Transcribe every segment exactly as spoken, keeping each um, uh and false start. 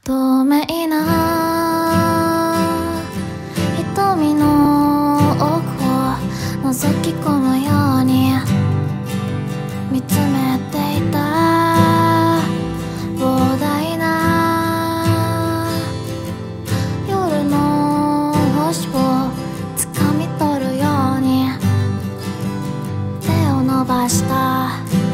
透明な瞳の奥を覗き込むように見つめていた膨大な夜の星を掴み取るように手を伸ばした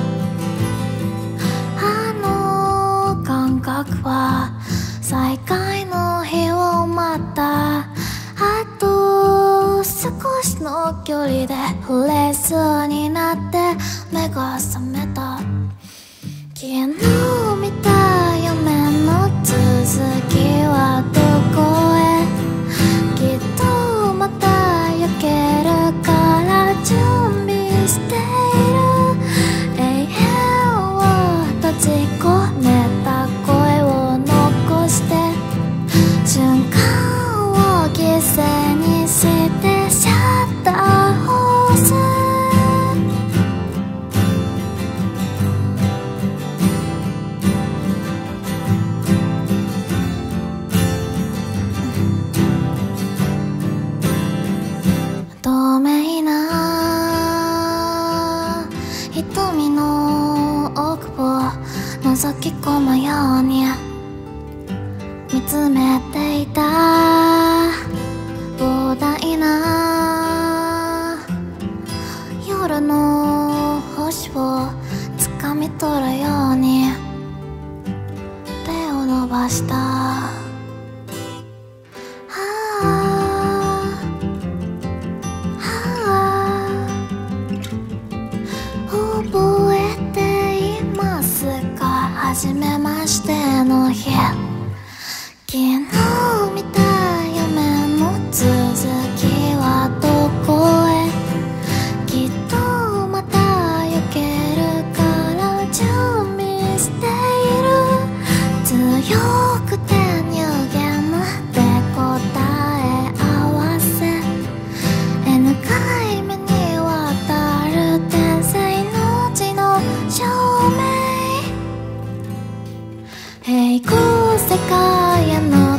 あの感覚は再会の日を待ったあと少しの距離で触れそうになって目が覚めた昨日見た夢の続きはどこへきっとまた焼けるから準備している永遠を閉じ込めた声を残して瞬間を犠牲にしてシャッターを押す透明な瞳の奥を覗き込むように見つめていた膨大な夜の星を掴み取るように手を伸ばしたはあ覚えていますか初めましての日昨日見た夢の続きはどこへきっとまた焼けるから準備している強くて有限で答え合わせ N 回目にわたる天性の地の証明平行世界への